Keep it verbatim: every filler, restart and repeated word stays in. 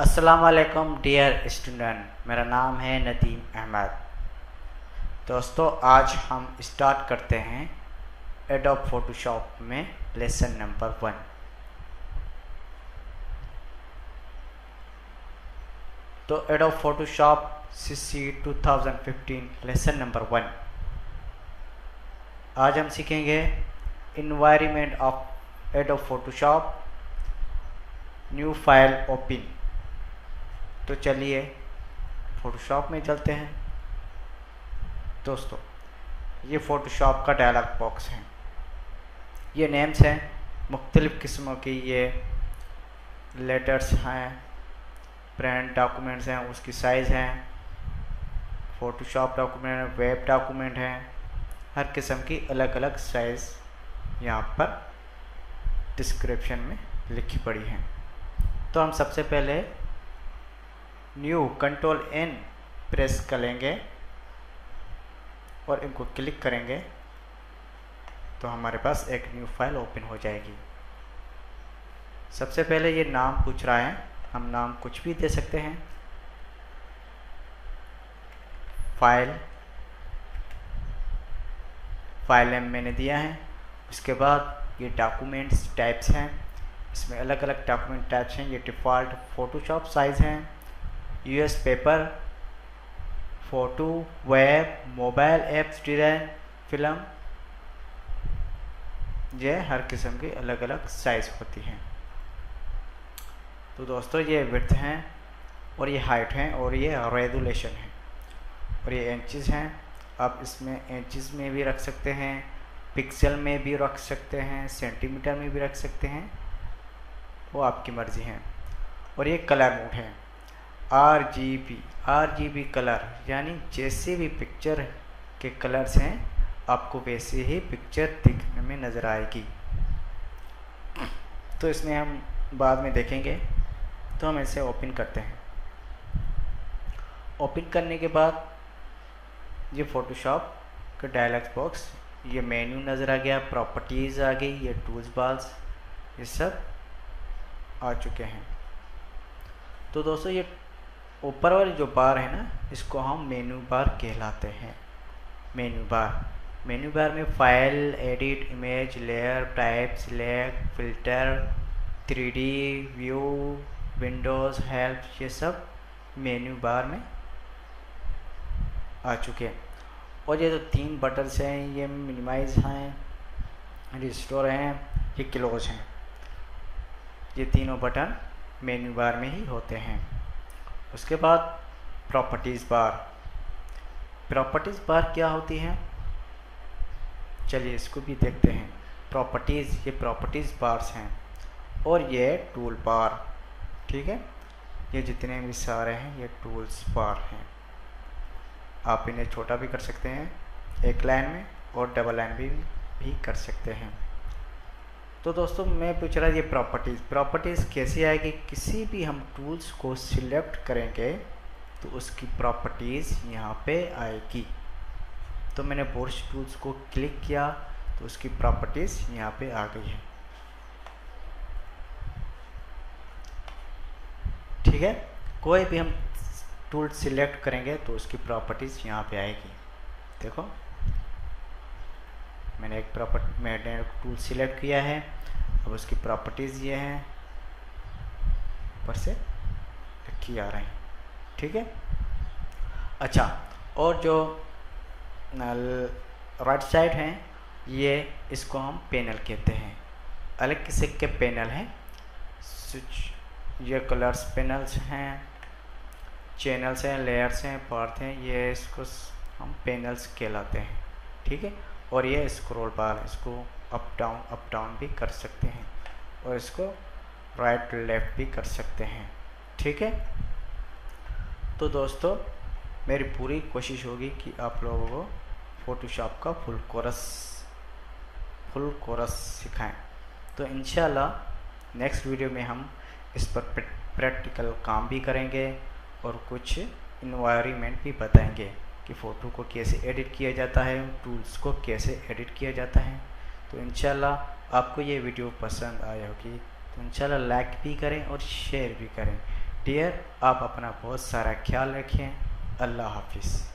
अस्सलाम वालेकुम dear student, मेरा नाम है नदीम अहमद। दोस्तों, आज हम स्टार्ट करते हैं एडोब फोटोशॉप में लेसन नंबर वन। तो Adobe Photoshop CC two thousand fifteen lesson number one. आज हम सीखेंगे environment of Adobe Photoshop, new file open. तो चलिए फोटोशॉप में चलते हैं। दोस्तों, ये फोटोशॉप का डायलॉग बॉक्स है। ये नेम्स हैं, मुख्तलिफ़ किस्मों की ये लेटर्स हैं, प्रिंट डॉक्यूमेंट्स हैं, उसकी साइज़ हैं, फोटोशॉप डॉक्यूमेंट, वेब डॉक्यूमेंट हैं, हर किस्म की अलग अलग साइज़ यहाँ पर डिस्क्रिप्शन में लिखी पड़ी हैं। तो हम सबसे पहले न्यू कंट्रोल एन प्रेस करेंगे और इनको क्लिक करेंगे तो हमारे पास एक न्यू फाइल ओपन हो जाएगी। सबसे पहले ये नाम पूछ रहा है, हम नाम कुछ भी दे सकते हैं। फाइल फाइल नेम मैंने दिया है। उसके बाद ये डॉक्यूमेंट्स टाइप्स हैं, इसमें अलग अलग डॉक्यूमेंट टाइप्स हैं। ये डिफ़ॉल्ट फोटोशॉप साइज़ हैं, US paper, photo, web, mobile apps, design, film, ये हर किस्म की अलग अलग साइज़ होती हैं। तो दोस्तों, ये विड्थ हैं और ये हाइट हैं और ये रेजुलेशन है और ये इंचेस हैं। आप इसमें इंचेस में भी रख सकते हैं, पिक्सल में भी रख सकते हैं, सेंटीमीटर में भी रख सकते हैं, वो आपकी मर्ज़ी है। और ये कलर मोड है, R G B R G B colour, यानी जैसे भी पिक्चर के कलर्स हैं आपको वैसे ही पिक्चर दिखने में नज़र आएगी। तो इसमें हम बाद में देखेंगे। तो हम इसे ओपन करते हैं। ओपन करने के बाद ये फ़ोटोशॉप का डायलॉग बॉक्स, ये मेन्यू नज़र आ गया, प्रॉपर्टीज़ आ गई, ये टूल्स बार्स, ये सब आ चुके हैं। तो दोस्तों, ये ऊपर वाली जो बार है ना, इसको हम मेन्यू बार कहलाते हैं। मेन्यू बार मेन्यू बार में file, edit, image, layer, type, select, filter, three D, view, windows, help, ये सब मेन्यू बार में आ चुके हैं। और ये जो तीन बटन्स हैं, ये मिनिमाइज हैं, रिस्टोर हैं, ये क्लोज हैं। ये तीनों बटन मेन्यू बार में ही होते हैं। उसके बाद प्रॉपर्टीज़ बार। प्रॉपर्टीज़ बार क्या होती हैं, चलिए इसको भी देखते हैं। प्रॉपर्टीज़, ये प्रॉपर्टीज़ बार्स हैं और ये टूल बार, ठीक है। ये जितने भी सारे हैं ये टूल्स बार हैं। आप इन्हें छोटा भी कर सकते हैं एक लाइन में और डबल लाइन भी भी कर सकते हैं। तो दोस्तों, मैं पूछ रहा ये प्रॉपर्टीज़ प्रॉपर्टीज़ कैसी आएगी। किसी भी हम टूल्स को सिलेक्ट करेंगे तो उसकी प्रॉपर्टीज़ यहाँ पे आएगी। तो मैंने बोर्श टूल्स को क्लिक किया तो उसकी प्रॉपर्टीज़ यहाँ पे आ गई है, ठीक है। कोई भी हम टूल सिलेक्ट करेंगे तो उसकी प्रॉपर्टीज़ यहाँ पे आएगी। देखो, मैंने एक प्रॉपर्टी मैंने टूल सिलेक्ट किया है, अब उसकी प्रॉपर्टीज़ ये हैं, ऊपर से लिखी आ रही हैं, ठीक है। अच्छा, और जो राइट साइड हैं, ये इसको हम पैनल कहते हैं। अलग किस्म के पैनल हैं, स्विच, ये कलर्स पैनल्स हैं, चैनल्स हैं, लेयर्स हैं, पार्ट हैं, ये इसको हम पैनल्स कहलाते हैं, ठीक है। और ये स्क्रॉल बार, इसको अप डाउन अप डाउन भी कर सकते हैं और इसको राइट लेफ़्ट भी कर सकते हैं, ठीक है। तो दोस्तों, मेरी पूरी कोशिश होगी कि आप लोगों को फ़ोटोशॉप का फुल कोर्स फुल कोर्स सिखाएं। तो इंशाल्लाह नेक्स्ट वीडियो में हम इस पर प्रैक्टिकल काम भी करेंगे और कुछ इन्वायरमेंट भी बताएंगे कि फ़ोटो को कैसे एडिट किया जाता है, टूल्स को कैसे एडिट किया जाता है। तो इंशाल्लाह आपको ये वीडियो पसंद आया होगी तो इंशाल्लाह लाइक भी करें और शेयर भी करें। डियर, आप अपना बहुत सारा ख्याल रखें। अल्लाह हाफिज़।